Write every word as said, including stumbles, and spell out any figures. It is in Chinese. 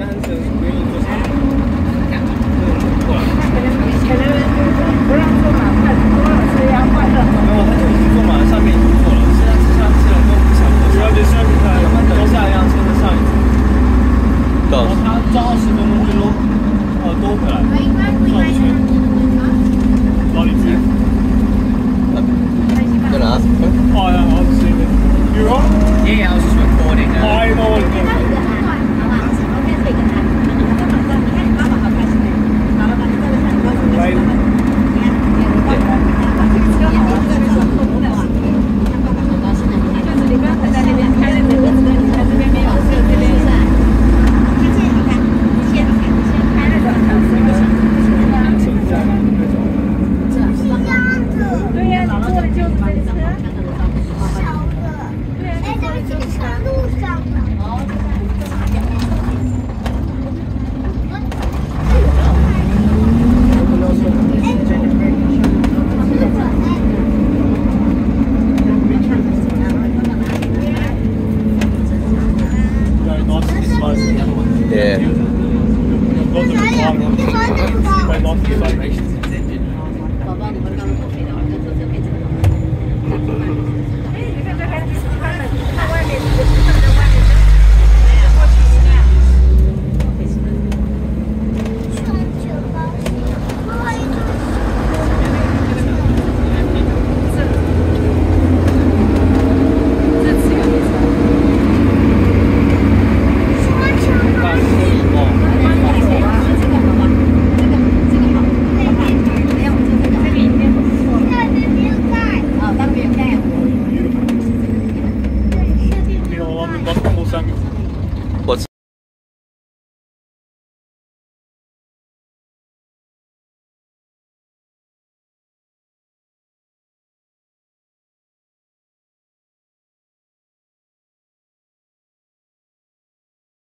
那很省，不愿意坐上来。过来。可能可能不让坐马，快多了是要换的。没有，他就已经坐马上面已经坐了，现在是上车了都不想坐。主要就是他们等下一辆车的上一次。然后他转二十分钟就搂，呃，兜回来，转一圈。老李子。 在哪？ Oh yeah, I'll see it. You on? Yeah, I was just recording. Uh, I know what it is. Yeah.